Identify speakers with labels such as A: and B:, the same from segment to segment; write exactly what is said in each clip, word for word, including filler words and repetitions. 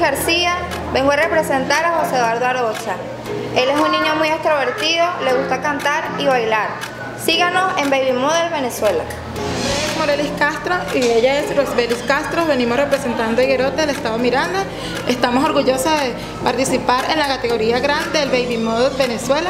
A: García, vengo a representar a José Eduardo Arocha. Él es un niño muy extrovertido, le gusta cantar y bailar. Síganos en Baby Model Venezuela.
B: Es Morelis Castro y ella es Rosbelis Castro, venimos representando a Higuerote del estado Miranda. Estamos orgullosas de participar en la categoría grande del Baby Model Venezuela.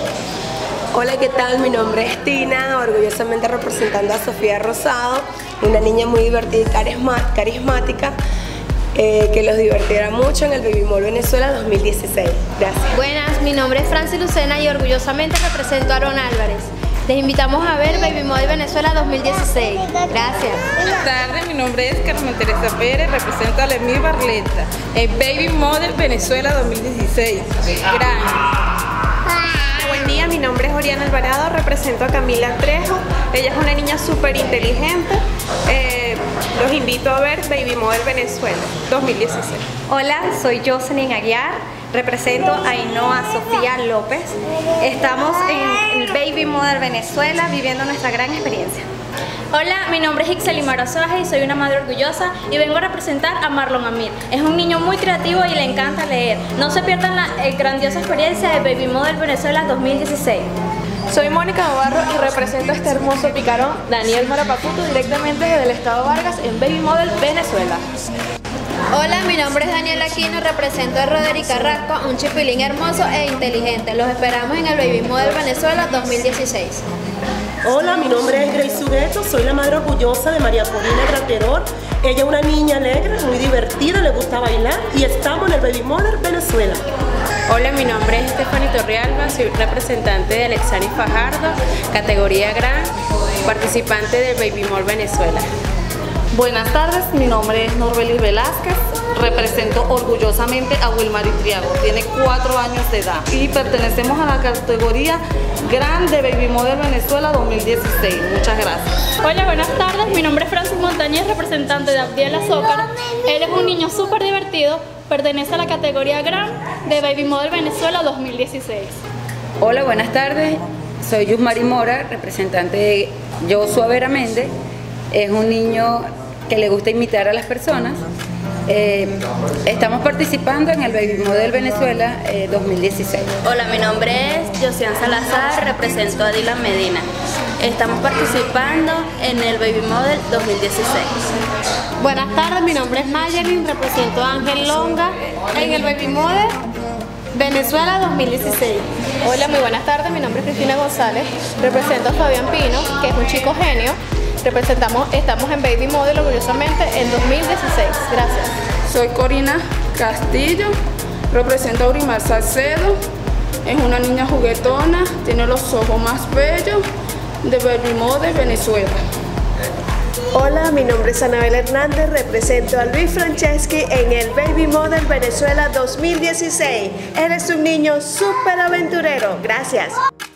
C: Hola, ¿qué tal? Mi nombre es Tina, orgullosamente representando a Sofía Rosado, una niña muy divertida y carismática, eh, que los divertirá mucho en el Baby Model Venezuela dos mil dieciséis. Gracias.
D: Buenas, mi nombre es Francis Lucena y orgullosamente represento a Aaron Álvarez. Les invitamos a ver Baby Model Venezuela dos mil dieciséis. Gracias.
E: Buenas tardes, mi nombre es Carmen Teresa Pérez, represento a Lemmy Barletta en Baby Model Venezuela dos mil dieciséis. Gracias.
F: Buen día, mi nombre es Oriana Alvarado, represento a Camila Trejo. Ella es una niña súper inteligente. Eh, los invito a ver Baby Model Venezuela dos mil dieciséis.
D: Hola, soy Jocelyn Aguiar, represento a Ainhoa Sofía López. Estamos en el Baby Model Venezuela viviendo nuestra gran experiencia.
G: Hola, mi nombre es Ixelimar Azuaje y soy una madre orgullosa y vengo a representar a Marlon Amir. Es un niño muy creativo y le encanta leer. No se pierdan la eh, grandiosa experiencia de Baby Model Venezuela dos mil dieciséis.
H: Soy Mónica Navarro y represento a este hermoso picarón, Daniel Marapacuto, directamente desde el estado Vargas en Baby Model Venezuela.
D: Hola, mi nombre es Daniela Aquino y represento a Roderick Carrasco, un chipilín hermoso e inteligente. Los esperamos en el Baby Model Venezuela dos mil dieciséis.
I: Hola, mi nombre es Grace Sugueto, soy la madre orgullosa de María Corina Graterol. Ella es una niña alegre, muy divertida, le gusta bailar y estamos en el Baby Model Venezuela.
J: Hola, mi nombre es Stephanie Torrealba, soy representante de Alexani Fajardo, categoría gran, participante del Baby Model Venezuela.
K: Buenas tardes, mi nombre es Norbelis Velázquez, represento orgullosamente a Wilmary Triago, tiene cuatro años de edad y pertenecemos a la categoría Grande Baby Model Venezuela dos mil dieciséis. Muchas gracias.
G: Hola, buenas tardes, mi nombre es Francis Montañez, representante de Abdiel Azócar. Él es un niño súper divertido, pertenece a la categoría Gran de Baby Model Venezuela dos mil dieciséis.
L: Hola, buenas tardes, soy Yusmari Mora, representante de Joshua Vera Méndez. Es un niño que le gusta imitar a las personas. Eh, estamos participando en el Baby Model Venezuela eh, dos mil dieciséis.
M: Hola, mi nombre es Josian Salazar, represento a Dylan Medina. Estamos participando en el Baby Model dos mil dieciséis.
N: Buenas tardes, mi nombre es Mayelin, represento a Ángel Longa en el Baby Model Venezuela dos mil dieciséis.
H: Hola, muy buenas tardes, mi nombre es Cristina González, represento a Fabián Pino, que es un chico genio. Representamos, estamos en Baby Model orgullosamente en dos mil dieciséis. Gracias.
B: Soy Corina Castillo, represento a Urimar Salcedo. Es una niña juguetona, tiene los ojos más bellos de Baby Model Venezuela.
C: Hola, mi nombre es Anabel Hernández, represento a Luis Franceschi en el Baby Model Venezuela dos mil dieciséis. Él es un niño súper aventurero. Gracias.